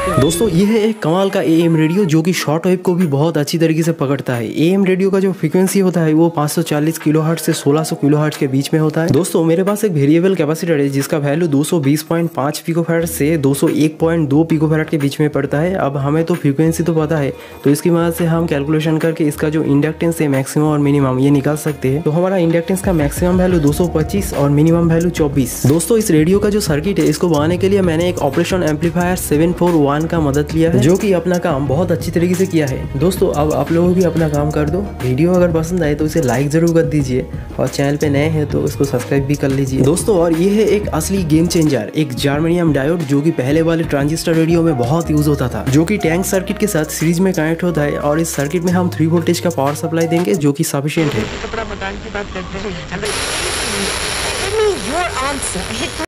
दोस्तों ये है एक कमाल का एएम रेडियो जो कि शॉर्ट वेव को भी बहुत अच्छी तरीके से पकड़ता है। एएम रेडियो का जो फ्रीक्वेंसी होता है वो 540 किलोहर्ट्ज से 1600 किलोहर्ट्ज के बीच में होता है। दोस्तों मेरे पास एक वेरिएबल कैपेसिटर है जिसका वैल्यू 220.5 पिकोफैराड से 201.2 पिकोफैराड के बीच में पड़ता है। अब हमें तो फ्रीक्वेंसी तो पता है, तो इसकी मदद से हम कैलकुलेशन करके इसका जो इंडक्टेंस है मैक्सिमम और मिनिमम ये निकाल सकते हैं। तो हमारा इंडक्टेंस का मैक्सिमम वैल्यू 225 और मिनिमम वैल्यू 24। दोस्तों इस रेडियो का जो सर्किट है इसको बनाने के लिए मैंने एक ऑपरेशन एम्पलीफायर 741 का मदद लिया है जो कि अपना काम बहुत अच्छी तरीके से किया है। दोस्तों अब आप लोग भी अपना काम कर दो। वीडियो अगर पसंद आए तो इसे लाइक जरूर कर दीजिए और चैनल पे नए हैं तो इसको सब्सक्राइब भी कर लीजिए। दोस्तों और ये है एक असली गेम चेंजर, एक जर्मेनियम डायोड जो कि पहले वाले ट्रांजिस्टर रेडियो में बहुत यूज होता था, जो कि टैंक सर्किट के साथ सीरीज में कनेक्ट होता है। और इस सर्किट में हम 3 वोल्टेज का पावर सप्लाई देंगे जो कि सफिशिएंट है।